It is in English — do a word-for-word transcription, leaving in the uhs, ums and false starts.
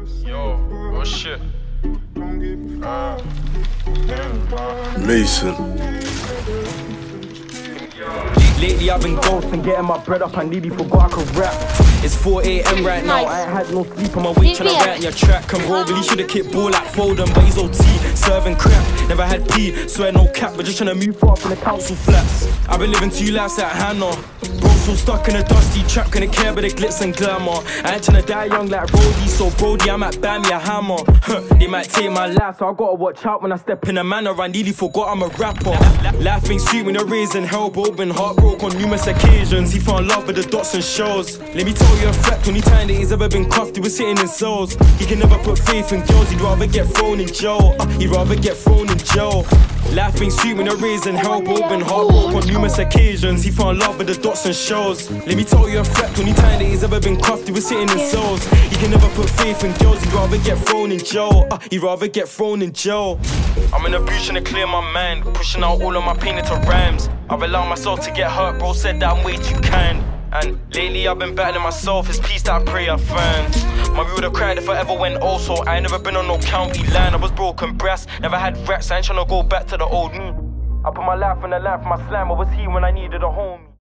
Yo, oh shit. Uh, Mason. Lately I've been ghosting, getting my bread up, I nearly forgot I could rap. It's four A M right now, I ain't had no sleep on my way trying to write your track. And roll, really should've kicked ball like Foden, but he's O T, serving crap. Never had P, swear no cap, but just trying to move far from the council flats. I've been living two lives like Hannah. Bro, so stuck in a dusty trap, couldn't care about the glitz and glamour. I ain't trying to die young like Brody, so Brody, I might buy me a hammer. Huh, they might take my life, so I gotta watch out when I step in a manner. I nearly forgot I'm a rapper. Life ain't sweet when you're raising hell, bro. Been heartbroken on numerous occasions. He found love with the dots and shows. Let me tell you a fact, only time that he's ever been cuffed, he was sitting in cells. He can never put faith in girls, he'd rather get thrown in jail. uh, He'd rather get thrown in jail. Life ain't sweet when you're raising hell, bro. Been heartbroken on numerous occasions. He found love with the dots and shows. Let me tell you a fact, only time that he's ever been cuffed, he was sitting in cells. He can never put faith in girls, he'd rather get thrown in jail. uh, He'd rather get thrown in jail. I'm in a booth trying to clear my mind, pushing out all of my pain into rhymes. I've allowed myself to get hurt, bro, said that I'm way too kind. And lately I've been battling myself, it's peace that I pray I find. Mommy would've cried if I ever went also. I ain't never been on no county line, I was broken brass, never had rats, I ain't tryna go back to the old me. I put my life on the line for my slime, I was here when I needed a home.